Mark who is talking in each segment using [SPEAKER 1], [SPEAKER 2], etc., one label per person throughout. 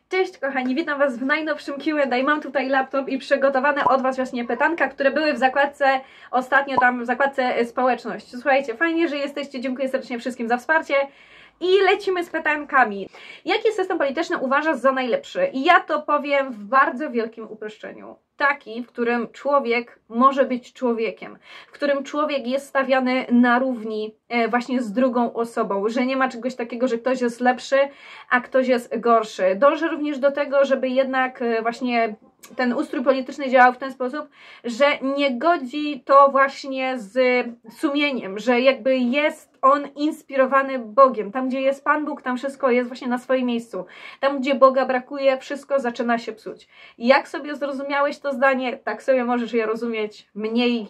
[SPEAKER 1] Cześć kochani, witam Was w najnowszym Q&A. Mam tutaj laptop i przygotowane od Was właśnie pytanka, które były w zakładce, ostatnio tam w zakładce społeczność. Słuchajcie, fajnie, że jesteście, dziękuję serdecznie wszystkim za wsparcie. I lecimy z pytankami. Jaki system polityczny uważasz za najlepszy? I ja to powiem w bardzo wielkim uproszczeniu. Taki, w którym człowiek może być człowiekiem, w którym człowiek jest stawiany na równi właśnie z drugą osobą, że nie ma czegoś takiego, że ktoś jest lepszy, a ktoś jest gorszy. Dążę również do tego, żeby jednak właśnie ten ustrój polityczny działał w ten sposób, że nie godzi to właśnie z sumieniem, że jakby jest on inspirowany Bogiem. Tam, gdzie jest Pan Bóg, tam wszystko jest właśnie na swoim miejscu. Tam, gdzie Boga brakuje, wszystko zaczyna się psuć. Jak sobie zrozumiałeś to zdanie, tak sobie możesz je rozumieć mniej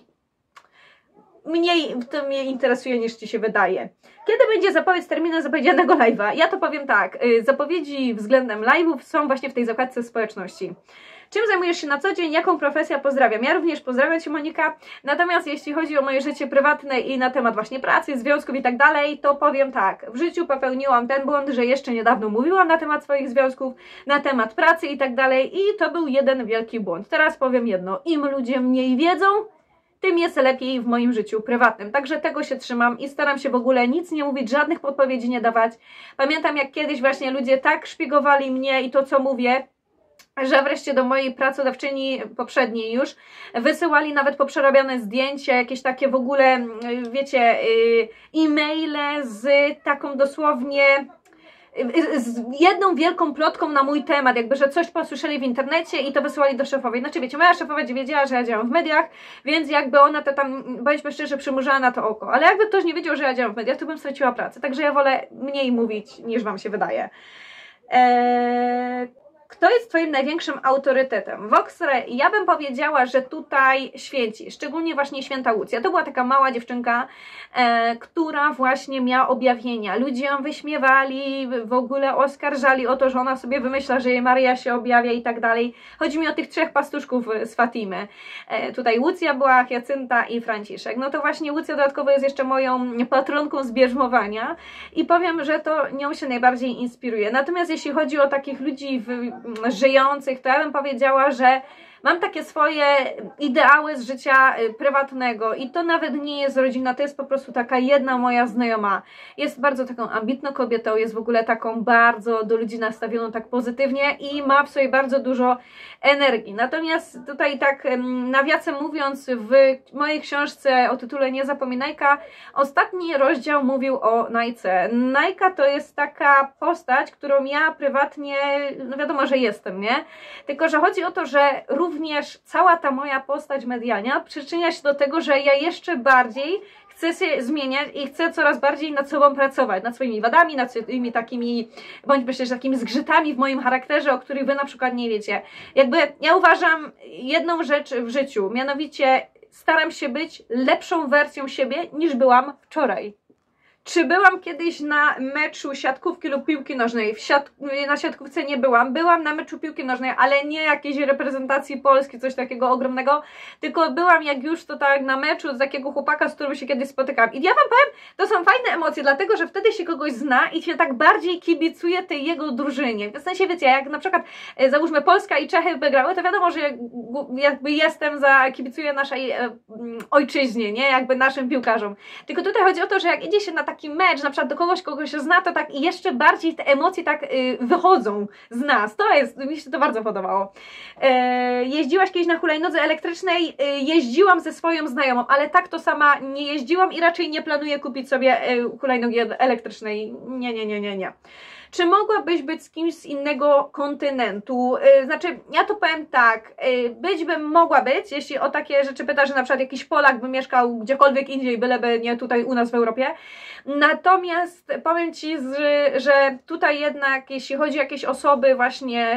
[SPEAKER 1] to mnie interesuje niż Ci się wydaje. Kiedy będzie zapowiedź terminu zapowiedzianego live'a? Ja to powiem tak, zapowiedzi względem live'ów są właśnie w tej zakładce społeczności. Czym zajmujesz się na co dzień? Jaką profesję? Pozdrawiam. Ja również pozdrawiam Cię, Monika. Natomiast jeśli chodzi o moje życie prywatne i na temat właśnie pracy, związków i tak dalej, to powiem tak. W życiu popełniłam ten błąd, że jeszcze niedawno mówiłam na temat swoich związków, na temat pracy i tak dalej i to był jeden wielki błąd. Teraz powiem jedno. Im ludzie mniej wiedzą, tym jest lepiej w moim życiu prywatnym. Także tego się trzymam i staram się w ogóle nic nie mówić, żadnych podpowiedzi nie dawać. Pamiętam, jak kiedyś właśnie ludzie tak szpiegowali mnie i to, co mówię, że wreszcie do mojej pracodawczyni poprzedniej już wysyłali nawet poprzerabiane zdjęcia, jakieś takie w ogóle, wiecie, e-maile z taką dosłownie z jedną wielką plotką na mój temat, jakby, że coś posłyszeli w internecie i to wysyłali do szefowej. Znaczy, wiecie, moja szefowa wiedziała, że ja działam w mediach, więc jakby ona to tam, bądźmy szczerzy, przymrużała na to oko. Ale jakby ktoś nie wiedział, że ja działam w mediach, to bym straciła pracę. Także ja wolę mniej mówić, niż Wam się wydaje. Kto jest Twoim największym autorytetem? Voxre, ja bym powiedziała, że tutaj święci, szczególnie właśnie święta Łucja. To była taka mała dziewczynka, która właśnie miała objawienia. Ludzie ją wyśmiewali, w ogóle oskarżali o to, że ona sobie wymyśla, że jej Maryja się objawia i tak dalej. Chodzi mi o tych trzech pastuszków z Fatimy. Tutaj Łucja była, Hiacynta i Franciszek. No to właśnie Łucja dodatkowo jest jeszcze moją patronką z bierzmowania i powiem, że to nią się najbardziej inspiruje. Natomiast jeśli chodzi o takich ludzi żyjących, to ja bym powiedziała, że mam takie swoje ideały z życia prywatnego i to nawet nie jest rodzina, to jest po prostu taka jedna moja znajoma. Jest bardzo taką ambitną kobietą, jest w ogóle taką bardzo do ludzi nastawioną tak pozytywnie i ma w sobie bardzo dużo energii. Natomiast tutaj tak nawiasem mówiąc, w mojej książce o tytule Niezapominajka ostatni rozdział mówił o Najce. Najka to jest taka postać, którą ja prywatnie, no wiadomo, że jestem, nie? Tylko, że chodzi o to, że również cała ta moja postać medialna przyczynia się do tego, że ja jeszcze bardziej chcę się zmieniać i chcę coraz bardziej nad sobą pracować, nad swoimi wadami, nad swoimi takimi, bądź myślę, że takimi zgrzytami w moim charakterze, o których Wy na przykład nie wiecie. Jakby ja uważam jedną rzecz w życiu, mianowicie staram się być lepszą wersją siebie niż byłam wczoraj. Czy byłam kiedyś na meczu siatkówki lub piłki nożnej? Na siatkówce nie byłam. Byłam na meczu piłki nożnej, ale nie jakiejś reprezentacji Polski, coś takiego ogromnego, tylko byłam jak już to tak na meczu z takiego chłopaka, z którym się kiedyś spotykałam. I ja Wam powiem, to są fajne emocje, dlatego, że wtedy się kogoś zna i się tak bardziej kibicuje tej jego drużynie. W sensie, wiecie, jak na przykład załóżmy Polska i Czechy wygrały, to wiadomo, że jakby kibicuję naszej ojczyźnie, nie? Jakby naszym piłkarzom. Tylko tutaj chodzi o to, że jak idzie się na taki mecz, na przykład do kogoś, kogo się zna, to tak i jeszcze bardziej te emocje tak wychodzą z nas. To jest, mi się to bardzo podobało. Jeździłaś kiedyś na hulajnodze elektrycznej? Jeździłam ze swoją znajomą, ale tak to sama nie jeździłam i raczej nie planuję kupić sobie hulajnogi elektrycznej. Nie. Czy mogłabyś być z kimś z innego kontynentu? Znaczy, ja to powiem tak, być bym mogła być, jeśli o takie rzeczy pyta, że na przykład jakiś Polak by mieszkał gdziekolwiek indziej, byleby nie tutaj u nas w Europie. Natomiast powiem Ci, że tutaj jednak, jeśli chodzi o jakieś osoby właśnie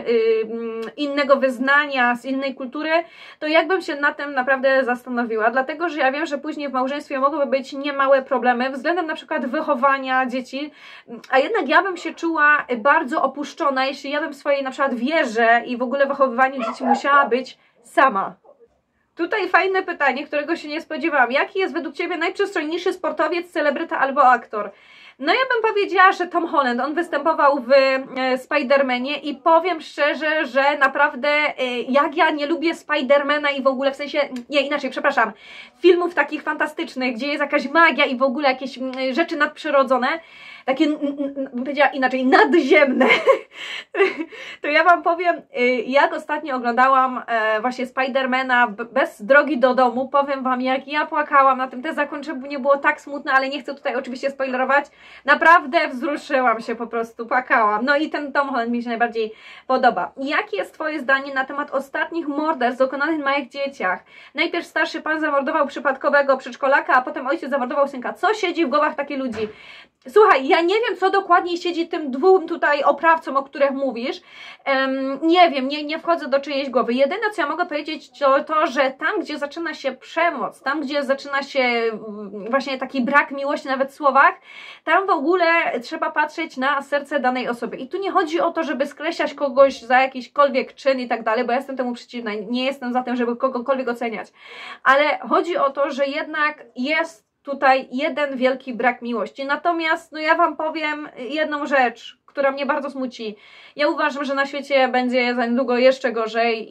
[SPEAKER 1] innego wyznania, z innej kultury, to jakbym się na tym naprawdę zastanowiła, dlatego, że ja wiem, że później w małżeństwie mogłyby być niemałe problemy względem na przykład wychowania dzieci, a jednak ja bym się czuła bardzo opuszczona, jeśli ja bym w swojej na przykład wierze i w ogóle wychowywaniu dzieci musiała być sama. Tutaj fajne pytanie, którego się nie spodziewałam. Jaki jest według Ciebie najprzystojniejszy sportowiec, celebryta albo aktor? No ja bym powiedziała, że Tom Holland, on występował w Spider-Manie i powiem szczerze, że naprawdę jak ja nie lubię Spider-Mana i w ogóle w sensie, nie inaczej, przepraszam, filmów takich fantastycznych, gdzie jest jakaś magia i w ogóle jakieś rzeczy nadprzyrodzone, takie, bym powiedziała inaczej, nadziemne, to ja Wam powiem, jak ostatnio oglądałam właśnie Spidermana bez drogi do domu, powiem Wam, jak ja płakałam na tym, te zakończenie było tak smutne, ale nie chcę tutaj oczywiście spoilerować, naprawdę wzruszyłam się po prostu, płakałam. No i ten Tom Holland mi się najbardziej podoba. Jakie jest Twoje zdanie na temat ostatnich morderstw dokonanych na małych dzieciach? Najpierw starszy pan zamordował przypadkowego przedszkolaka, a potem ojciec zamordował synka. Co siedzi w głowach takich ludzi? Słuchaj, ja nie wiem, co dokładnie siedzi tym dwóm tutaj oprawcom, o których mówisz. Nie wiem, nie wchodzę do czyjejś głowy. Jedyne, co ja mogę powiedzieć, to, że tam, gdzie zaczyna się przemoc, tam, gdzie zaczyna się właśnie taki brak miłości nawet w słowach, tam w ogóle trzeba patrzeć na serce danej osoby. I tu nie chodzi o to, żeby skreślać kogoś za jakiśkolwiek czyn i tak dalej, bo ja jestem temu przeciwna. Nie jestem za tym, żeby kogokolwiek oceniać. Ale chodzi o to, że jednak jest tutaj jeden wielki brak miłości. Natomiast no ja Wam powiem jedną rzecz, która mnie bardzo smuci. Ja uważam, że na świecie będzie za niedługo jeszcze gorzej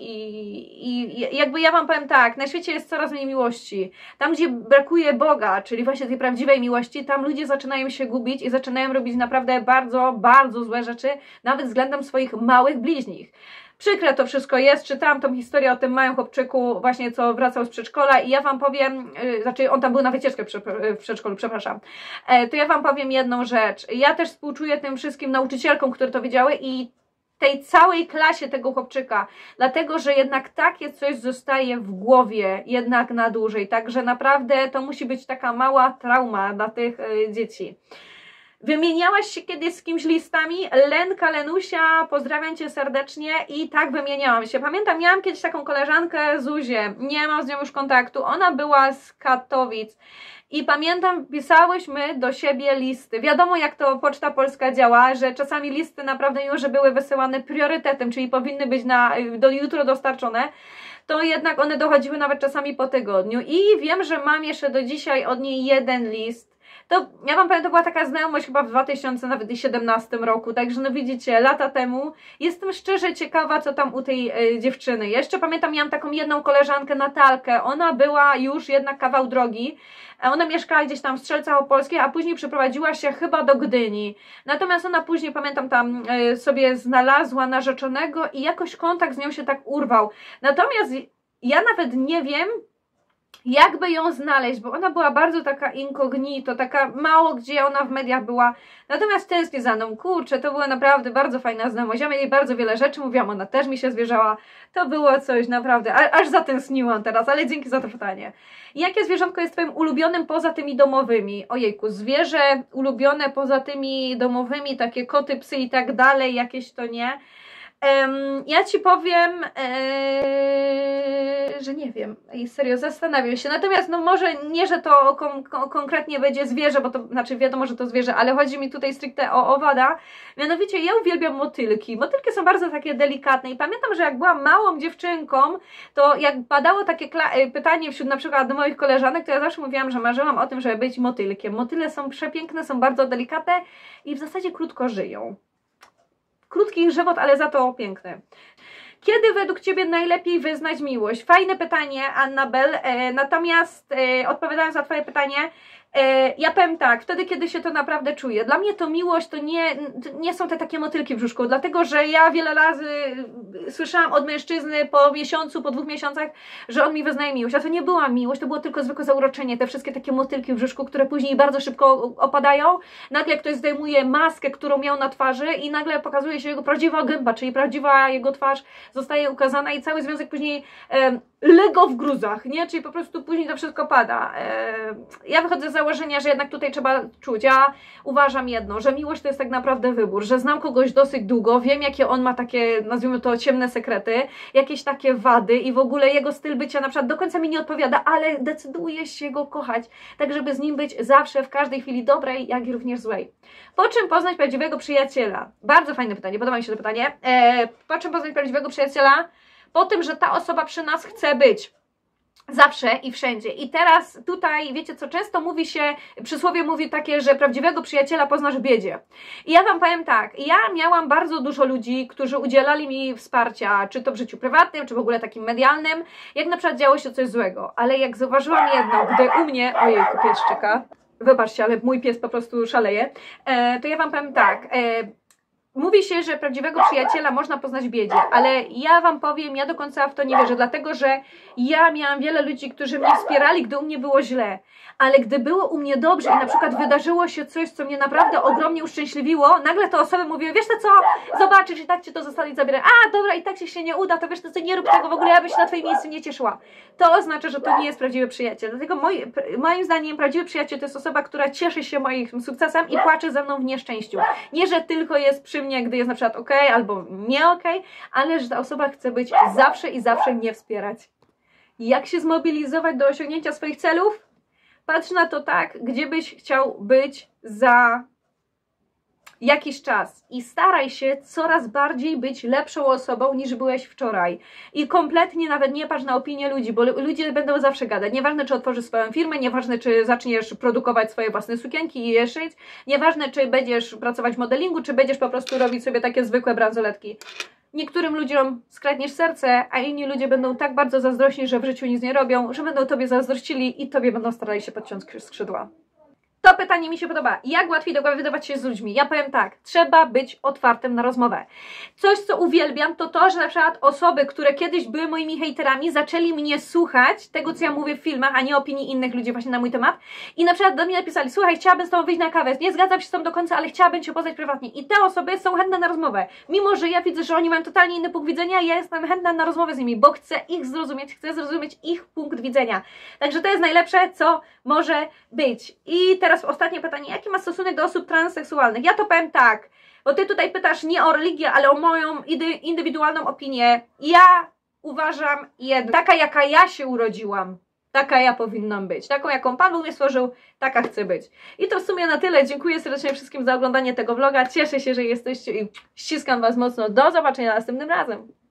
[SPEAKER 1] i jakby ja Wam powiem tak, na świecie jest coraz mniej miłości. Tam, gdzie brakuje Boga, czyli właśnie tej prawdziwej miłości, tam ludzie zaczynają się gubić i zaczynają robić naprawdę bardzo, bardzo złe rzeczy, nawet względem swoich małych bliźnich. Przykre to wszystko jest, czytałam tą historię o tym małym chłopczyku właśnie, co wracał z przedszkola i ja Wam powiem, znaczy on tam był na wycieczkę w przedszkolu, przepraszam, to ja Wam powiem jedną rzecz. Ja też współczuję tym wszystkim nauczycielkom, które to wiedziały i tej całej klasie tego chłopczyka, dlatego, że jednak takie coś zostaje w głowie jednak na dłużej, także naprawdę to musi być taka mała trauma dla tych dzieci. Wymieniałaś się kiedyś z kimś listami? Lenka, Lenusia, pozdrawiam Cię serdecznie i tak wymieniałam się. Pamiętam, miałam kiedyś taką koleżankę Zuzię, nie mam z nią już kontaktu, ona była z Katowic i pamiętam, pisałyśmy do siebie listy. Wiadomo, jak to Poczta Polska działa, że czasami listy naprawdę już były wysyłane priorytetem, czyli powinny być do jutro dostarczone, to jednak one dochodziły nawet czasami po tygodniu i wiem, że mam jeszcze do dzisiaj od niej jeden list. To ja Wam powiem, to była taka znajomość chyba w 2017 roku, także no widzicie, lata temu. Jestem szczerze ciekawa, co tam u tej dziewczyny. Jeszcze pamiętam, miałam taką jedną koleżankę, Natalkę, ona była już jednak kawał drogi. Ona mieszkała gdzieś tam w Strzelcach Opolskich, a później przeprowadziła się chyba do Gdyni. Natomiast ona później, pamiętam, tam sobie znalazła narzeczonego i jakoś kontakt z nią się tak urwał. Natomiast ja nawet nie wiem, jakby ją znaleźć, bo ona była bardzo taka incognito, taka mało gdzie ona w mediach była, natomiast tęsknię za mną, kurczę, to była naprawdę bardzo fajna znajomość, ja jej bardzo wiele rzeczy mówiłam, ona też mi się zwierzała, to było coś naprawdę, aż zatęskniłam teraz, ale dzięki za to pytanie. Jakie zwierzątko jest Twoim ulubionym poza tymi domowymi? Ojejku, zwierzę ulubione poza tymi domowymi, takie koty, psy i tak dalej, jakieś to nie. Ja Ci powiem, że nie wiem, i serio zastanawiam się, natomiast no może nie, że to konkretnie będzie zwierzę, bo to znaczy wiadomo, że to zwierzę, ale chodzi mi tutaj stricte o owada, mianowicie ja uwielbiam motylki. Motylki są bardzo takie delikatne i pamiętam, że jak byłam małą dziewczynką, to jak padało takie pytanie wśród na przykład do moich koleżanek, to ja zawsze mówiłam, że marzyłam o tym, żeby być motylkiem. Motyle są przepiękne, są bardzo delikatne i w zasadzie krótko żyją. Krótki żywot, ale za to piękny. Kiedy według Ciebie najlepiej wyznać miłość? Fajne pytanie, Annabel. Natomiast odpowiadając na Twoje pytanie, ja powiem tak, wtedy kiedy się to naprawdę czuje. Dla mnie to miłość to nie są te takie motylki w brzuszku, dlatego że ja wiele razy słyszałam od mężczyzny po miesiącu, po 2 miesiącach, że on mi wyznaje miłość, a to nie była miłość, to było tylko zwykłe zauroczenie, te wszystkie takie motylki w brzuszku, które później bardzo szybko opadają. Nagle ktoś zdejmuje maskę, którą miał na twarzy i nagle pokazuje się jego prawdziwa gęba, czyli prawdziwa jego twarz zostaje ukazana i cały związek później lego w gruzach, nie? Czyli po prostu później to wszystko pada. Ja wychodzę z założenia, że jednak tutaj trzeba czuć. Ja uważam jedno, że miłość to jest tak naprawdę wybór, że znam kogoś dosyć długo, wiem jakie on ma takie, nazwijmy to, ciemne sekrety, jakieś takie wady i w ogóle jego styl bycia na przykład do końca mi nie odpowiada, ale decyduję się go kochać, tak żeby z nim być zawsze, w każdej chwili dobrej, jak i również złej. Po czym poznać prawdziwego przyjaciela? Bardzo fajne pytanie, podoba mi się to pytanie. Po czym poznać prawdziwego przyjaciela? Po tym, że ta osoba przy nas chce być. Zawsze i wszędzie. I teraz tutaj, wiecie co, często mówi się, przysłowie mówi takie, że prawdziwego przyjaciela poznasz w biedzie. I ja wam powiem tak, ja miałam bardzo dużo ludzi, którzy udzielali mi wsparcia, czy to w życiu prywatnym, czy w ogóle takim medialnym, jak na przykład działo się coś złego. Ale jak zauważyłam jedno, gdy u mnie, ojejku, pies szczeka, wybaczcie, ale mój pies po prostu szaleje, to ja wam powiem tak, mówi się, że prawdziwego przyjaciela można poznać w biedzie, ale ja wam powiem, ja do końca w to nie wierzę, dlatego że ja miałam wiele ludzi, którzy mnie wspierali, gdy u mnie było źle, ale gdy było u mnie dobrze i na przykład wydarzyło się coś, co mnie naprawdę ogromnie uszczęśliwiło, nagle te osoby mówiły, wiesz to co, zobaczysz i tak cię to zostanie zabierać, a dobra i tak się nie uda, to wiesz to co, nie rób tego, w ogóle ja bym się na twoim miejscu nie cieszyła. To oznacza, że to nie jest prawdziwy przyjaciel, dlatego moim zdaniem prawdziwy przyjaciel to jest osoba, która cieszy się moim sukcesem i płacze ze mną w nieszczęściu. Nie, że tylko jest przy mnie, gdy jest na przykład ok, albo nie ok, ale że ta osoba chce być zawsze i zawsze mnie wspierać. Jak się zmobilizować do osiągnięcia swoich celów? Patrz na to tak, gdzie byś chciał być za jakiś czas i staraj się coraz bardziej być lepszą osobą niż byłeś wczoraj. I kompletnie nawet nie patrz na opinię ludzi, bo ludzie będą zawsze gadać. Nieważne, czy otworzysz swoją firmę, nieważne, czy zaczniesz produkować swoje własne sukienki i je szyć, nieważne, czy będziesz pracować w modelingu, czy będziesz po prostu robić sobie takie zwykłe bransoletki. Niektórym ludziom skradniesz serce, a inni ludzie będą tak bardzo zazdrośni, że w życiu nic nie robią, że będą tobie zazdrościli i tobie będą starali się podciąć skrzydła. To pytanie mi się podoba. Jak łatwiej dogadywać się z ludźmi? Ja powiem tak, trzeba być otwartym na rozmowę. Coś, co uwielbiam, to to, że na przykład osoby, które kiedyś były moimi hejterami, zaczęli mnie słuchać tego, co ja mówię w filmach, a nie opinii innych ludzi właśnie na mój temat. I na przykład do mnie napisali, słuchaj, chciałabym z tobą wyjść na kawę, nie zgadzam się z tobą do końca, ale chciałabym cię poznać prywatnie. I te osoby są chętne na rozmowę. Mimo, że ja widzę, że oni mają totalnie inny punkt widzenia, ja jestem chętna na rozmowę z nimi, bo chcę ich zrozumieć, chcę zrozumieć ich punkt widzenia. Także to jest najlepsze, co może być. I teraz ostatnie pytanie, jaki ma stosunek do osób transseksualnych? Ja to powiem tak, bo ty tutaj pytasz nie o religię, ale o moją indywidualną opinię. Ja uważam jedno, taka jaka ja się urodziłam, taka ja powinnam być. Taką jaką Pan Bóg mnie stworzył, taka chcę być. I to w sumie na tyle. Dziękuję serdecznie wszystkim za oglądanie tego vloga. Cieszę się, że jesteście i ściskam Was mocno. Do zobaczenia następnym razem.